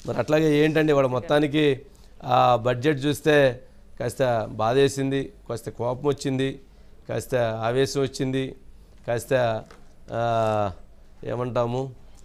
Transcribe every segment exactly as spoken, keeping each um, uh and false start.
మరి అట్లాగే ఏంటండి వాడు మొత్తానికి ఆ బడ్జెట్ చూస్తే కాస్త బాధేసింది, కాస్త కోపం వచ్చింది, కాస్త ఆవేశం వచ్చింది, కాస్త ఏమంటాము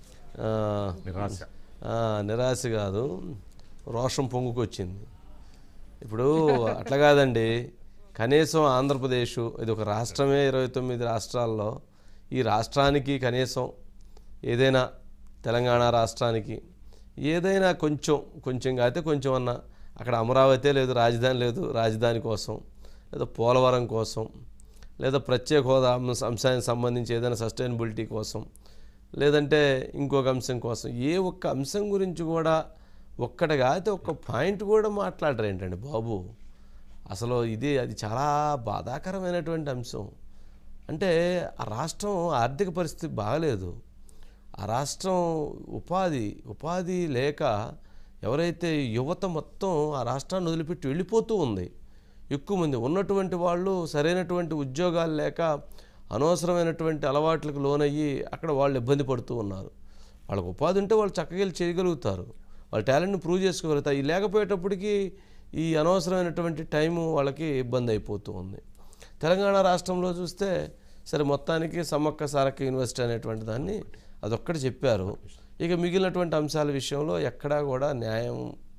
నిరాశ నిరాశ కాదు రోషం పొంగుకొచ్చింది. ఇప్పుడు అట్లా కాదండి, కనీసం ఆంధ్రప్రదేశ్ ఇది ఒక రాష్ట్రమే, ఇరవై తొమ్మిది రాష్ట్రాల్లో ఈ రాష్ట్రానికి కనీసం ఏదైనా తెలంగాణ రాష్ట్రానికి ఏదైనా కొంచెం కొంచెం అయితే కొంచెం అన్నా అక్కడ అమరావతి లేదు, రాజధాని లేదు, రాజధాని కోసం లేదా పోలవరం కోసం లేదా ప్రత్యేక హోదా అంశానికి సంబంధించి ఏదైనా సస్టైనబిలిటీ కోసం లేదంటే ఇంకొక అంశం కోసం ఏ ఒక్క అంశం గురించి కూడా ఒక్కటిగా అయితే ఒక్క పాయింట్ కూడా మాట్లాడరు ఏంటండి బాబు. అసలు ఇది అది చాలా బాధాకరమైనటువంటి అంశం. అంటే ఆ రాష్ట్రం ఆర్థిక పరిస్థితి బాగలేదు, ఆ రాష్ట్రం ఉపాధి ఉపాధి లేక ఎవరైతే యువత మొత్తం ఆ రాష్ట్రాన్ని వదిలిపెట్టి వెళ్ళిపోతూ ఉంది. ఎక్కువ మంది ఉన్నటువంటి వాళ్ళు సరైనటువంటి ఉద్యోగాలు లేక అనవసరమైనటువంటి అలవాట్లకు లోనయ్యి అక్కడ వాళ్ళు ఇబ్బంది పడుతూ ఉన్నారు. వాళ్ళకు ఉపాధి ఉంటే వాళ్ళు చక్కగా వెళ్ళి చేయగలుగుతారు, వాళ్ళ టాలెంట్ని ప్రూవ్ చేసుకోగలుగుతారు. ఈ లేకపోయేటప్పటికీ ఈ అనవసరమైనటువంటి టైము వాళ్ళకి ఇబ్బంది అయిపోతూ ఉంది. తెలంగాణ రాష్ట్రంలో చూస్తే సరే మొత్తానికి సమ్మక్క సారక్క యూనివర్సిటీ అనేటువంటి దాన్ని అదొక్కటి చెప్పారు. ఇక మిగిలినటువంటి అంశాల విషయంలో ఎక్కడా కూడా న్యాయం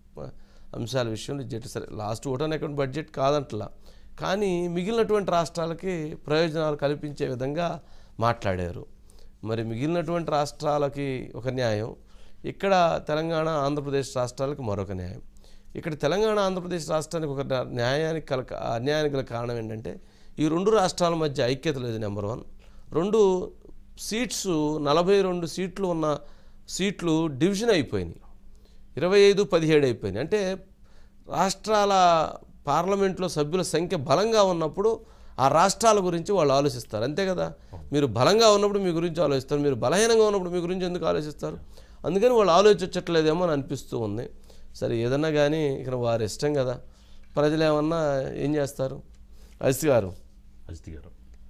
అంశాల విషయంలో బడ్జెట్ సరే లాస్ట్ ఓటాన్ అకౌంట్ బడ్జెట్ కాదంటలా, కానీ మిగిలినటువంటి రాష్ట్రాలకి ప్రయోజనాలు కల్పించే విధంగా మాట్లాడారు. మరి మిగిలినటువంటి రాష్ట్రాలకి ఒక న్యాయం, ఇక్కడ తెలంగాణ ఆంధ్రప్రదేశ్ రాష్ట్రాలకు మరొక న్యాయం. ఇక్కడ తెలంగాణ ఆంధ్రప్రదేశ్ రాష్ట్రానికి ఒక న్యాయానికి కల అన్యాయానికి గల కారణం ఏంటంటే ఈ రెండు రాష్ట్రాల మధ్య ఐక్యత లేదు. Number one. రెండు సీట్స్ నలభై రెండు సీట్లు ఉన్న సీట్లు డివిజన్ అయిపోయినాయి, ఇరవై ఐదు పదిహేడు అయిపోయినాయి. అంటే రాష్ట్రాల పార్లమెంట్లో సభ్యుల సంఖ్య బలంగా ఉన్నప్పుడు ఆ రాష్ట్రాల గురించి వాళ్ళు ఆలోచిస్తారు, అంతే కదా. మీరు బలంగా ఉన్నప్పుడు మీ గురించి ఆలోచిస్తారు, మీరు బలహీనంగా ఉన్నప్పుడు మీ గురించి ఎందుకు ఆలోచిస్తారు? అందుకని వాళ్ళు ఆలోచించట్లేదేమో అని అనిపిస్తూ ఉంది. సరే ఏదన్నా కానీ ఇక్కడ వారి ఇష్టం కదా, ప్రజలు ఏమన్నా ఏం చేస్తారు. అజిత్ గారు అజిత్ గారు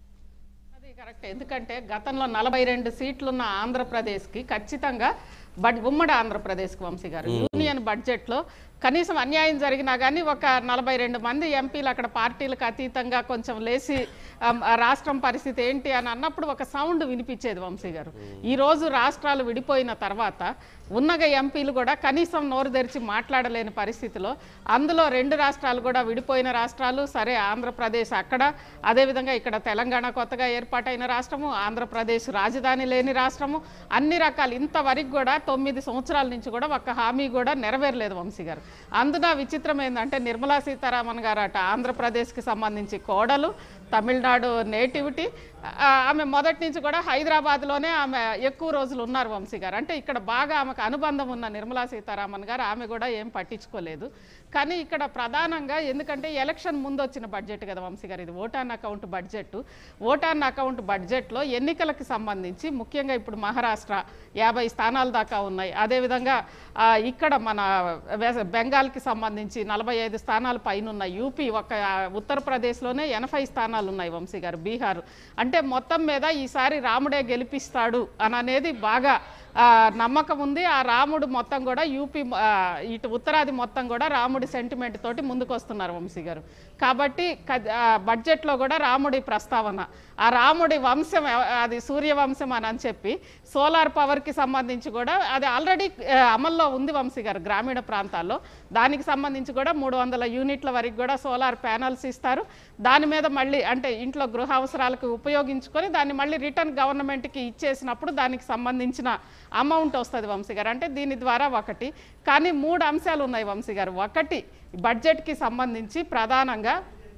అది కరెక్ట్. ఎందుకంటే గతంలో నలభై రెండు సీట్లున్న ఆంధ్రప్రదేశ్కి ఖచ్చితంగా బడ్ ఉమ్మడి ఆంధ్రప్రదేశ్కి వంశీ గారు యూనియన్ బడ్జెట్లో కనీసం అన్యాయం జరిగినా కానీ ఒక నలభై రెండు మంది ఎంపీలు అక్కడ పార్టీలకు అతీతంగా కొంచెం లేచి రాష్ట్రం పరిస్థితి ఏంటి అని అన్నప్పుడు ఒక సౌండ్ వినిపించేది వంశీ గారు. ఈరోజు రాష్ట్రాలు విడిపోయిన తర్వాత ఉన్నగ ఎంపీలు కూడా కనీసం నోరు తెరిచి మాట్లాడలేని పరిస్థితిలో, అందులో రెండు రాష్ట్రాలు కూడా విడిపోయిన రాష్ట్రాలు, సరే ఆంధ్రప్రదేశ్ అక్కడ, అదేవిధంగా ఇక్కడ తెలంగాణ కొత్తగా ఏర్పాటైన రాష్ట్రము, ఆంధ్రప్రదేశ్ రాజధాని లేని రాష్ట్రము, అన్ని రకాలు ఇంతవరకు కూడా తొమ్మిది సంవత్సరాల నుంచి కూడా ఒక్క హామీ కూడా నెరవేరలేదు వంశీ గారు. అందున విచిత్రం ఏంటంటే నిర్మలా సీతారామన్ గారు అట ఆంధ్రప్రదేశ్కి సంబంధించి కోడలు, తమిళనాడు నేటివిటీ, ఆమె మొదటి నుంచి కూడా హైదరాబాద్లోనే ఆమె ఎక్కువ రోజులు ఉన్నారు వంశీ గారు. అంటే ఇక్కడ బాగా ఆమెకు అనుబంధం ఉన్న నిర్మలా సీతారామన్ గారు ఆమె కూడా ఏం పట్టించుకోలేదు. కానీ ఇక్కడ ప్రధానంగా ఎందుకంటే ఎలక్షన్ ముందు వచ్చిన బడ్జెట్ కదా వంశీ గారు, ఇది ఓటాన్ అకౌంట్ బడ్జెట్. ఓటాన్ అకౌంట్ బడ్జెట్లో ఎన్నికలకు సంబంధించి ముఖ్యంగా ఇప్పుడు మహారాష్ట్ర యాభై స్థానాల దాకా ఉన్నాయి, అదేవిధంగా ఇక్కడ మన బెంగాల్కి సంబంధించి నలభై ఐదు స్థానాలు పైన ఉన్నాయి, యూపీ ఒక ఉత్తరప్రదేశ్లోనే ఎనభై స్థానాలు ఉన్నాయి వంశీ గారు, బీహార్. అంటే మొత్తం మీద ఈసారి రాముడే గెలిపిస్తాడు అని అనేది బాగా నమ్మకం ఉంది. ఆ రాముడు మొత్తం కూడా యూపీ ఇటు ఉత్తరాది మొత్తం కూడా రాముడి సెంటిమెంట్ తోటి ముందుకు వస్తున్నారు వంశీ గారు. కాబట్టి బడ్జెట్లో కూడా రాముడి ప్రస్తావన, ఆ రాముడి వంశం అది సూర్యవంశం అని అని చెప్పి సోలార్ పవర్కి సంబంధించి కూడా అది ఆల్రెడీ అమల్లో ఉంది వంశీ గారు గ్రామీణ ప్రాంతాల్లో. దానికి సంబంధించి కూడా మూడు వందల యూనిట్ల వరకు కూడా సోలార్ ప్యానల్స్ ఇస్తారు. దాని మీద మళ్ళీ అంటే ఇంట్లో గృహ అవసరాలకు ఉపయోగించుకొని దాన్ని మళ్ళీ రిటర్న్ గవర్నమెంట్కి ఇచ్చేసినప్పుడు దానికి సంబంధించిన అమౌంట్ వస్తుంది వంశీ గారు. అంటే దీని ద్వారా ఒకటి, కానీ మూడు అంశాలు ఉన్నాయి వంశీ గారు. ఒకటి బడ్జెట్కి సంబంధించి ప్రధానంగా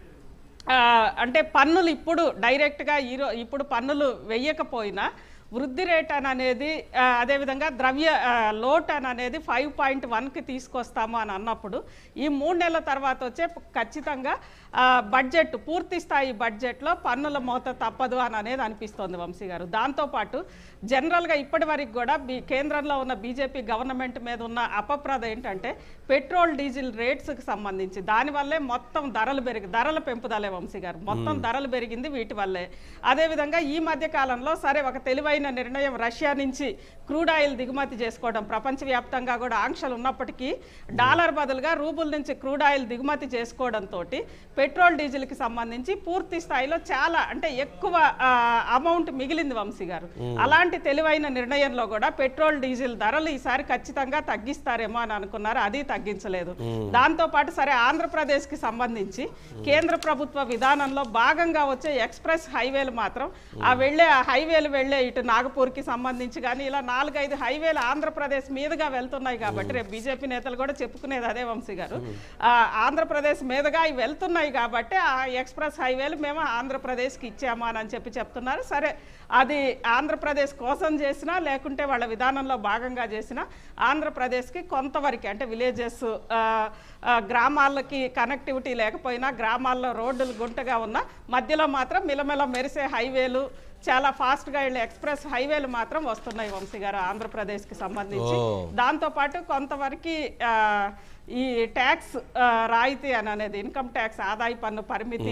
అంటే పన్నులు ఇప్పుడు డైరెక్ట్గా ఈరో ఇప్పుడు పన్నులు వెయ్యకపోయినా వృద్ధి రేట్ అని అనేది అదేవిధంగా ద్రవ్య లోట్ అని అనేది ఫైవ్ పాయింట్ వన్కి తీసుకొస్తాము అని అన్నప్పుడు ఈ మూడు నెలల తర్వాత వచ్చే ఖచ్చితంగా బడ్జెట్ పూర్తి స్థాయి బడ్జెట్లో పన్నుల మోత తప్పదు అని అనేది అనిపిస్తోంది వంశీ గారు. దాంతోపాటు జనరల్గా ఇప్పటి వరకు కూడా బీ కేంద్రంలో ఉన్న బీజేపీ గవర్నమెంట్ మీద ఉన్న అపప్రద ఏంటంటే పెట్రోల్ డీజిల్ రేట్స్కి సంబంధించి దానివల్లే మొత్తం ధరలు పెరిగి ధరల పెంపుదలే వంశీ గారు, మొత్తం ధరలు పెరిగింది వీటి వల్లే. అదేవిధంగా ఈ మధ్య కాలంలో సరే ఒక తెలివైన నిర్ణయం రష్యా నుంచి క్రూడ్ ఆయిల్ దిగుమతి చేసుకోవడం, ప్రపంచవ్యాప్తంగా కూడా ఆంక్షలు ఉన్నప్పటికీ డాలర్ బదులుగా రూబుల్ నుంచి క్రూడ్ ఆయిల్ దిగుమతి చేసుకోవడంతో పెట్రోల్ డీజిల్కి సంబంధించి పూర్తి స్థాయిలో చాలా అంటే ఎక్కువ అమౌంట్ మిగిలింది వంశీ గారు. అలాంటి తెలివైన నిర్ణయంలో కూడా పెట్రోల్ డీజిల్ ధరలు ఈసారి ఖచ్చితంగా తగ్గిస్తారేమో అని అనుకున్నారు, అది తగ్గించలేదు. దాంతో పాటు సరే ఆంధ్రప్రదేశ్కి సంబంధించి కేంద్ర ప్రభుత్వ విధానంలో భాగంగా వచ్చే ఎక్స్ప్రెస్ హైవేలు మాత్రం ఆ వెళ్ళే ఆ హైవేలు వెళ్ళే ఇటు నాగపూర్కి సంబంధించి కానీ ఇలా నాలుగైదు హైవేలు ఆంధ్రప్రదేశ్ మీదుగా వెళ్తున్నాయి కాబట్టి రేపు బీజేపీ నేతలు కూడా చెప్పుకునేది అదే వంశీ గారు, ఆంధ్రప్రదేశ్ మీదుగా అవి వెళ్తున్నాయి కాబట్టి ఆ ఎక్స్ప్రెస్ హైవేలు మేము ఆంధ్రప్రదేశ్కి ఇచ్చాము అని చెప్పి చెప్తున్నారు. సరే అది ఆంధ్రప్రదేశ్ కోసం చేసినా లేకుంటే వాళ్ళ విధానంలో భాగంగా చేసినా ఆంధ్రప్రదేశ్కి కొంతవరకు అంటే విలేజెస్ గ్రామాలకి కనెక్టివిటీ లేకపోయినా గ్రామాల్లో రోడ్డులు గుంటగా ఉన్న మధ్యలో మాత్రం మిలమిల మెరిసే హైవేలు చాలా ఫాస్ట్గా వెళ్ళే ఎక్స్ప్రెస్ హైవేలు మాత్రం వస్తున్నాయి వంశీ గారు ఆంధ్రప్రదేశ్కి సంబంధించి. దాంతోపాటు కొంతవరకు ఈ ట్యాక్స్ రాయితీ అని అనేది ఇన్కమ్ ట్యాక్స్ ఆదాయ పన్ను పరిమితి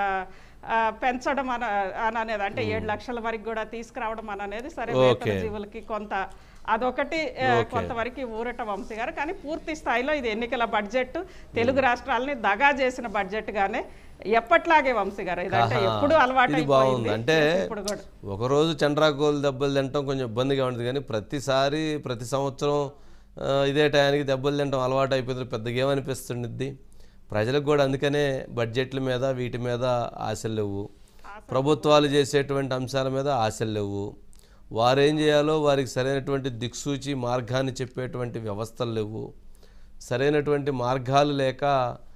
పెంచడం అని అనేది అంటే ఏడు లక్షల వరకు కూడా తీసుకురావడం అని అనేది సరే వేతన జీవులకి కొంత అదొకటి కొంతవరకు ఊరట వంశీ గారు. కానీ పూర్తి స్థాయిలో ఇది ఎన్నికల బడ్జెట్, తెలుగు రాష్ట్రాలని దగా చేసిన బడ్జెట్ గానే ఎప్పట్లాగే వంశీ గారు ఇదంటే ఎప్పుడు అలవాటు బాగుంది. అంటే ఒకరోజు చండ్రాకోలు దెబ్బలు తింటాం కొంచెం ఇబ్బందిగా ఉంటుంది, కానీ ప్రతిసారి ప్రతి సంవత్సరం ఇదే టయానికి దెబ్బలు తింటాం అలవాటు అయిపోతుంది, పెద్దగా ఏమనిపిస్తుంది ప్రజలకు కూడా. అందుకనే బడ్జెట్ల మీద వీటి మీద ఆశలు లేవు, ప్రభుత్వాలు చేసేటువంటి అంశాల మీద ఆశలు లేవు, వారేం చేయాలో వారికి సరైనటువంటి దిక్సూచి మార్గాన్ని చెప్పేటువంటి వ్యవస్థలు లేవు, సరైనటువంటి మార్గాలు లేక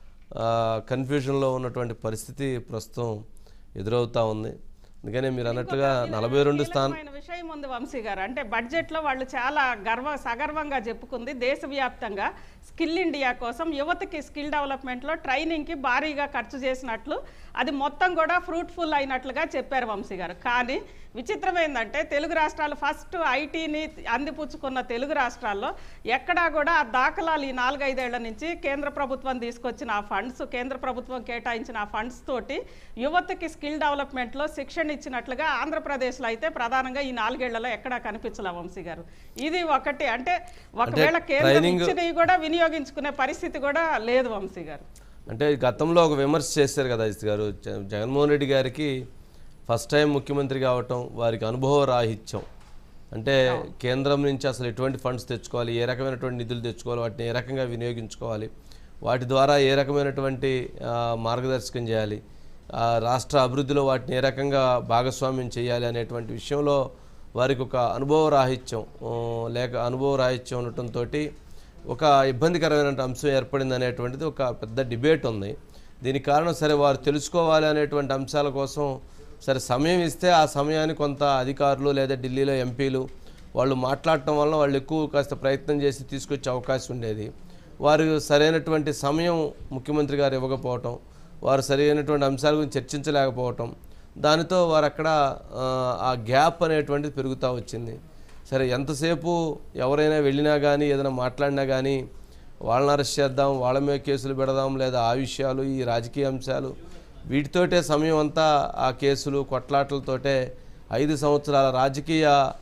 కన్ఫ్యూజన్లో ఉన్నటువంటి పరిస్థితి ప్రస్తుతం ఎదురవుతూ ఉంది. అందుకనే మీరు అన్నట్లుగా నలభై రెండు స్థానం విషయం ఉంది వంశీ గారు. అంటే బడ్జెట్లో వాళ్ళు చాలా గర్వ సగర్వంగా చెప్పుకుంది దేశవ్యాప్తంగా స్కిల్ ఇండియా కోసం యువతకి స్కిల్ డెవలప్మెంట్లో ట్రైనింగ్కి భారీగా ఖర్చు చేసినట్లు, అది మొత్తం కూడా ఫ్రూట్ఫుల్ అయినట్లుగా చెప్పారు వంశీ గారు. కానీ విచిత్రం ఏంటంటే తెలుగు రాష్ట్రాలు ఫస్ట్ ఐటీని అందిపుచ్చుకున్న తెలుగు రాష్ట్రాల్లో ఎక్కడా కూడా ఆ దాఖలాలు ఈ నాలుగైదేళ్ల నుంచి కేంద్ర ప్రభుత్వం తీసుకొచ్చిన ఆ ఫండ్స్, కేంద్ర ప్రభుత్వం కేటాయించిన ఆ ఫండ్స్ తోటి యువతకి స్కిల్ డెవలప్మెంట్లో శిక్షణ ఇచ్చినట్లుగా ఆంధ్రప్రదేశ్లో అయితే ప్రధానంగా ఈ నాలుగేళ్లలో ఎక్కడా కనిపించలే వంశీ గారు. ఇది ఒకటి. అంటే ఒకవేళ కేంద్రం ఇచ్చినవి కూడా వినియోగించుకునే పరిస్థితి కూడా లేదు వంశీ గారు. అంటే గతంలో ఒక విమర్శ చేశారు కదా అజిత్ గారు, జగన్మోహన్ రెడ్డి గారికి ఫస్ట్ టైం ముఖ్యమంత్రి కావటం వారికి అనుభవ రాహిత్యం, అంటే కేంద్రం నుంచి అసలు ఎటువంటి ఫండ్స్ తెచ్చుకోవాలి, ఏ రకమైనటువంటి నిధులు తెచ్చుకోవాలి, వాటిని ఏ రకంగా వినియోగించుకోవాలి, వాటి ద్వారా ఏ రకమైనటువంటి మార్గదర్శకం చేయాలి, రాష్ట్ర అభివృద్ధిలో వాటిని ఏ రకంగా భాగస్వామ్యం చేయాలి అనేటువంటి విషయంలో వారికి ఒక అనుభవ రాహిత్యం లేక అనుభవ రాహిత్యం ఉండటంతో ఒక ఇబ్బందికరమైన అంశం ఏర్పడింది అనేటువంటిది ఒక పెద్ద డిబేట్ ఉంది. దీనికి కారణం సరే వారు తెలుసుకోవాలి అనేటువంటి అంశాల కోసం సరే సమయం ఇస్తే ఆ సమయాన్ని కొంత అధికారులు లేదా ఢిల్లీలో ఎంపీలు వాళ్ళు మాట్లాడటం వల్ల వాళ్ళు ఎక్కువ కాస్త ప్రయత్నం చేసి తీసుకొచ్చే అవకాశం ఉండేది. వారు సరైనటువంటి సమయం ముఖ్యమంత్రి గారు ఇవ్వకపోవటం, వారు సరైనటువంటి అంశాల గురించి చర్చించలేకపోవటం, దానితో వారు అక్కడ ఆ గ్యాప్ అనేటువంటిది పెరుగుతూ వచ్చింది. సరే ఎంతసేపు ఎవరైనా వెళ్ళినా కానీ ఏదైనా మాట్లాడినా కానీ వాళ్ళని అరెస్ట్ చేద్దాం, వాళ్ళ మీద కేసులు పెడదాం, లేదా ఆ విషయాలు ఈ రాజకీయ అంశాలు వీటితోటే సమయం అంతా ఆ కేసులు కొట్లాటలతోటే ఐదు సంవత్సరాల రాజకీయ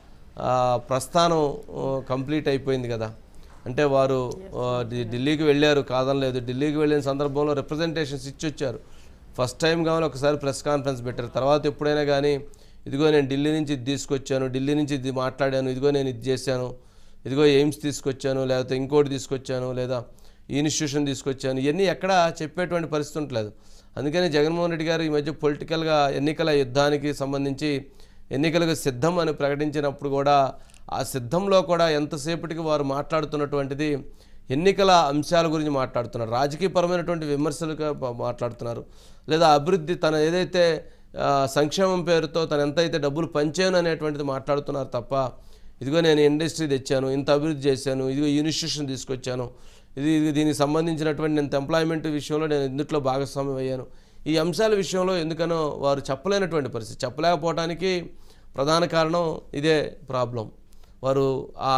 ప్రస్థానం కంప్లీట్ అయిపోయింది కదా. అంటే వారు ఢిల్లీకి వెళ్ళారు కాదనలేదు, ఢిల్లీకి వెళ్ళిన సందర్భంలో రిప్రజెంటేషన్స్ ఇచ్చి వచ్చారు. ఫస్ట్ టైం కావాలి ఒకసారి ప్రెస్ కాన్ఫరెన్స్ పెట్టారు, తర్వాత ఎప్పుడైనా కానీ ఇదిగో నేను ఢిల్లీ నుంచి ఇది తీసుకొచ్చాను, ఢిల్లీ నుంచి ఇది మాట్లాడాను, ఇదిగో నేను ఇది చేశాను, ఇదిగో ఎయిమ్స్ తీసుకొచ్చాను, లేకపోతే ఇంకోటి తీసుకొచ్చాను, లేదా ఈ ఇన్స్టిట్యూషన్ తీసుకొచ్చాను, ఇవన్నీ ఎక్కడా చెప్పేటువంటి పరిస్థితి ఉండలేదు. అందుకని జగన్మోహన్ రెడ్డి గారు ఈ మధ్య పొలిటికల్గా ఎన్నికల యుద్ధానికి సంబంధించి ఎన్నికలకు సిద్ధం అని ప్రకటించినప్పుడు కూడా ఆ సిద్ధంలో కూడా ఎంతసేపటికి వారు మాట్లాడుతున్నటువంటిది ఎన్నికల అంశాల గురించి మాట్లాడుతున్నారు, రాజకీయపరమైనటువంటి విమర్శలుగా మాట్లాడుతున్నారు, లేదా అభివృద్ధి తన ఏదైతే సంక్షేమం పేరుతో తను ఎంతైతే డబ్బులు పంచాను అనేటువంటిది మాట్లాడుతున్నారు తప్ప ఇదిగో నేను ఇండస్ట్రీ తెచ్చాను, ఇంత అభివృద్ధి చేశాను, ఇదిగో ఇన్స్టిట్యూషన్ తీసుకొచ్చాను, ఇది ఇది దీనికి సంబంధించినటువంటి నేను ఎంప్లాయ్మెంట్ విషయంలో నేను ఇందుట్లో భాగస్వామ్యం అయ్యాను, ఈ అంశాల విషయంలో ఎందుకనో వారు చెప్పలేనటువంటి పరిస్థితి. చెప్పలేకపోవడానికి ప్రధాన కారణం ఇదే ప్రాబ్లం. వారు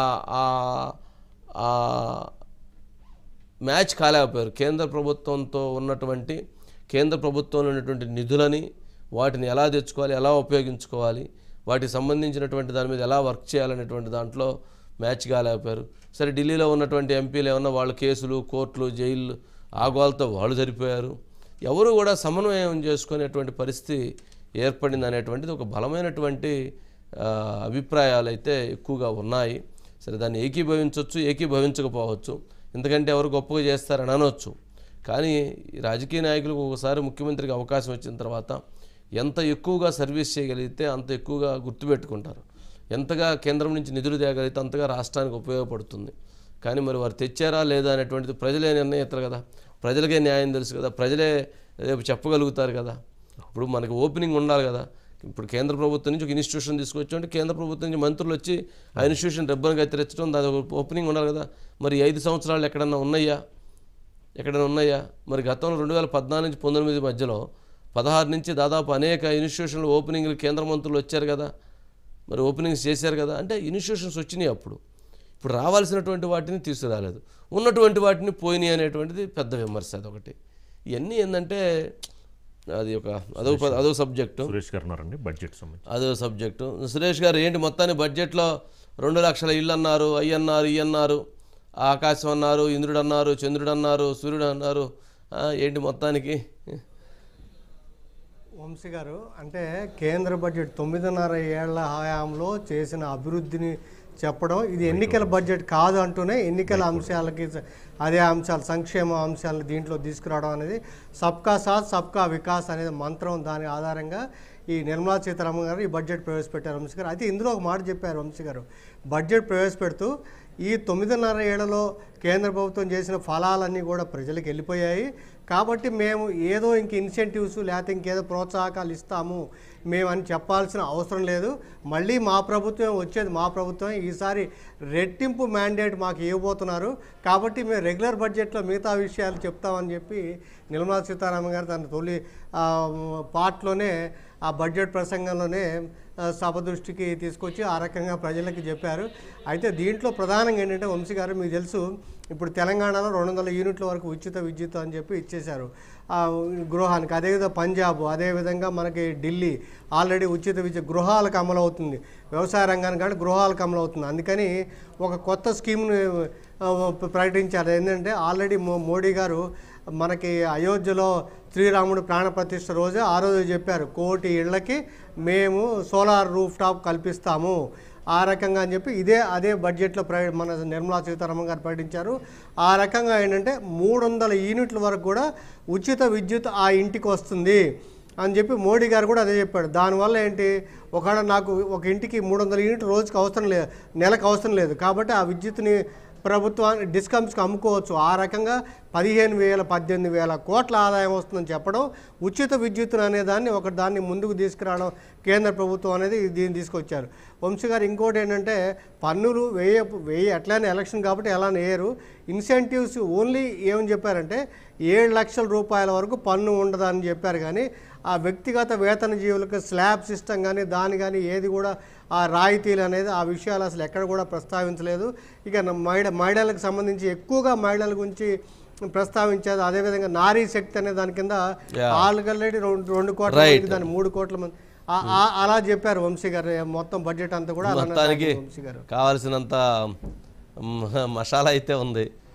మ్యాచ్ కాలేకపోయారు. కేంద్ర ప్రభుత్వంతో ఉన్నటువంటి కేంద్ర ప్రభుత్వంలో ఉన్నటువంటి నిధులని వాటిని ఎలా తెచ్చుకోవాలి, ఎలా ఉపయోగించుకోవాలి, వాటికి సంబంధించినటువంటి దాని మీద ఎలా వర్క్ చేయాలనేటువంటి దాంట్లో మ్యాచ్ కాలేకపోయారు. సరే ఢిల్లీలో ఉన్నటువంటి ఎంపీలు ఏమన్నా వాళ్ళ కేసులు కోర్టులు జైళ్ళు ఆగోలతో వాళ్ళు సరిపోయారు. ఎవరు కూడా సమన్వయం చేసుకునేటువంటి పరిస్థితి ఏర్పడింది అనేటువంటిది ఒక బలమైనటువంటి అభిప్రాయాలు అయితే ఎక్కువగా ఉన్నాయి. సరే దాన్ని ఏకీభవించవచ్చు ఏకీభవించకపోవచ్చు, ఎందుకంటే ఎవరు గొప్పగా చేస్తారని అనవచ్చు. కానీ రాజకీయ నాయకులకు ఒకసారి ముఖ్యమంత్రికి అవకాశం వచ్చిన తర్వాత ఎంత ఎక్కువగా సర్వీస్ చేయగలిగితే అంత ఎక్కువగా గుర్తుపెట్టుకుంటారు. ఎంతగా కేంద్రం నుంచి నిధులు తేగలిగితే అంతగా రాష్ట్రానికి ఉపయోగపడుతుంది. కానీ మరి వారు తెచ్చారా లేదా అనేటువంటిది ప్రజలే నిర్ణయిస్తారు కదా, ప్రజలకే న్యాయం తెలుసు కదా, ప్రజలే రేపు చెప్పగలుగుతారు కదా. ఇప్పుడు మనకి ఓపెనింగ్ ఉండాలి కదా. ఇప్పుడు కేంద్ర ప్రభుత్వం నుంచి ఒక ఇన్స్టిట్యూషన్ తీసుకొచ్చి అంటే కేంద్ర ప్రభుత్వం నుంచి మంత్రులు వచ్చి ఆ ఇన్స్టిట్యూషన్ రెబ్బను కత్తిరించడం దాని ఓపెనింగ్ ఉండాలి కదా. మరి ఐదు సంవత్సరాలు ఎక్కడన్నా ఉన్నాయా ఎక్కడైనా ఉన్నాయా? మరి గతంలో రెండు వేల పద్నాలుగు నుంచి పంతొమ్మిది మధ్యలో పదహారు నుంచి దాదాపు అనేక ఇన్స్టిట్యూషన్లు ఓపెనింగ్లు కేంద్ర మంత్రులు వచ్చారు కదా, మరి ఓపెనింగ్స్ చేశారు కదా. అంటే ఇన్స్టిట్యూషన్స్ వచ్చినాయి అప్పుడు. ఇప్పుడు రావాల్సినటువంటి వాటిని తీసుకురాలేదు, ఉన్నటువంటి వాటిని పోయినాయి అనేటువంటిది పెద్ద విమర్శ. అదొకటి. ఇవన్నీ ఏంటంటే అది ఒక అదో అదో సబ్జెక్టు. సురేష్ గారు ఉన్నారండి బడ్జెట్ సంబంధించి అదో సబ్జెక్టు. సురేష్ గారు ఏంటి మొత్తాన్ని బడ్జెట్లో రెండు లక్షల ఇళ్ళు అన్నారు, అయ్యి అన్నారు, ఇవి అన్నారు, ఆకాశం అన్నారు, ఇంద్రుడు అన్నారు, చంద్రుడు అన్నారు, సూర్యుడు అన్నారు, ఏంటి మొత్తానికి? వంశీ గారు అంటే కేంద్ర బడ్జెట్ తొమ్మిదిన్నర ఏళ్ల హయాంలో చేసిన అభివృద్ధిని చెప్పడం ఇది ఎన్నికల బడ్జెట్ కాదు అంటూనే ఎన్నికల అంశాలకి అదే అంశాలు సంక్షేమ అంశాలను దీంట్లో తీసుకురావడం అనేది సబ్కా సాత్ సబ్కా వికాస్ అనేది మంత్రం. దాని ఆధారంగా ఈ నిర్మలా సీతారామన్ గారు ఈ బడ్జెట్ ప్రవేశపెట్టారు వంశీ గారు. అయితే ఇందులో ఒక మాట చెప్పారు వంశీ గారు, బడ్జెట్ ప్రవేశపెడుతూ ఈ తొమ్మిదిన్నర ఏళ్లలో కేంద్ర ప్రభుత్వం చేసిన ఫలాలన్నీ కూడా ప్రజలకు వెళ్ళిపోయాయి కాబట్టి మేము ఏదో ఇంక ఇన్సెంటివ్స్ లేకపోతే ఇంకేదో ప్రోత్సాహకాలు ఇస్తాము మేము అని చెప్పాల్సిన అవసరం లేదు. మళ్ళీ మా ప్రభుత్వం వచ్చేది మా ప్రభుత్వం, ఈసారి రెట్టింపు మ్యాండేట్ మాకు ఇవ్వబోతున్నారు కాబట్టి మేము రెగ్యులర్ బడ్జెట్లో మిగతా విషయాలు చెప్తామని చెప్పి నిర్మలా సీతారామన్ గారు తన తొలి పార్ట్లోనే ఆ బడ్జెట్ ప్రసంగంలోనే సభ దృష్టికి తీసుకొచ్చి ఆ రకంగా ప్రజలకి చెప్పారు. అయితే దీంట్లో ప్రధానంగా ఏంటంటే వంశీ గారు మీకు తెలుసు ఇప్పుడు తెలంగాణలో రెండు వందల యూనిట్ల వరకు ఉచిత విద్యుత్ అని చెప్పి ఇచ్చేశారు గృహానికి. అదేవిధంగా పంజాబ్, అదేవిధంగా మనకి ఢిల్లీ ఆల్రెడీ ఉచిత విద్యుత్ గృహాలకు అమలు అవుతుంది. వ్యవసాయ రంగానికి కానీ గృహాలకు అమలు అవుతుంది. అందుకని ఒక కొత్త స్కీమ్ని ప్రకటించారు. ఏంటంటే ఆల్రెడీ మోడీ గారు మనకి అయోధ్యలో శ్రీరాముడు ప్రాణప్రతిష్ఠ రోజే ఆ రోజు చెప్పారు కోటి ఇళ్లకి మేము సోలార్ రూఫ్ టాప్ కల్పిస్తాము ఆ రకంగా అని చెప్పి ఇదే అదే బడ్జెట్లో ప్ర మన నిర్మలా సీతారామన్ గారు ప్రకటించారు. ఆ రకంగా ఏంటంటే మూడు వందల యూనిట్ల వరకు కూడా ఉచిత విద్యుత్ ఆ ఇంటికి వస్తుంది అని చెప్పి మోడీ గారు కూడా అదే చెప్పాడు. దానివల్ల ఏంటి ఒకవేళ నాకు ఒక ఇంటికి మూడు వందల యూనిట్లు రోజుకి అవసరం లేదు, నెలకు అవసరం లేదు కాబట్టి ఆ విద్యుత్ని ప్రభుత్వాన్ని డిస్కమ్స్కి అమ్ముకోవచ్చు. ఆ రకంగా పదిహేను వేల పద్దెనిమిది వేల కోట్ల ఆదాయం వస్తుందని చెప్పడం, ఉచిత విద్యుత్తును అనేదాన్ని ఒక దాన్ని ముందుకు తీసుకురావడం కేంద్ర ప్రభుత్వం అనేది దీన్ని తీసుకొచ్చారు. వంశీ గారు ఇంకోటి ఏంటంటే పన్నులు వేయ వేయ ఎట్లానే ఎలక్షన్ కాబట్టి ఎలా వేయరు, ఇన్సెంటివ్స్ ఓన్లీ ఏమని చెప్పారంటే ఏడు లక్షల రూపాయల వరకు పన్ను ఉండదని చెప్పారు. కానీ ఆ వ్యక్తిగత వేతన జీవులకు స్లాబ్ సిస్టమ్ కానీ దాని కానీ ఏది కూడా ఆ రాయితీలు అనేది ఆ విషయాలు అసలు ఎక్కడ కూడా ప్రస్తావించలేదు. ఇక మహిళ మహిళలకు సంబంధించి ఎక్కువగా మహిళల గురించి ప్రస్తావించారు. అదేవిధంగా నారీ శక్తి అనే దాని కింద ఆల్రెడీ రెండు రెండు కోట్ల మంది దాని మూడు కోట్ల మంది అలా చెప్పారు వంశీ గారు. మొత్తం బడ్జెట్ అంతా కూడా మొత్తానికి కావాల్సినంత మసాలా అయితే ఉంది.